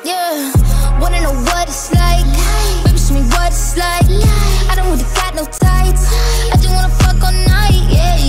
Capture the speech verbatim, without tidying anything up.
Yeah, wanna know what it's like? Baby, show me what it's like. I don't really got no tights. I just wanna fuck all night, yeah.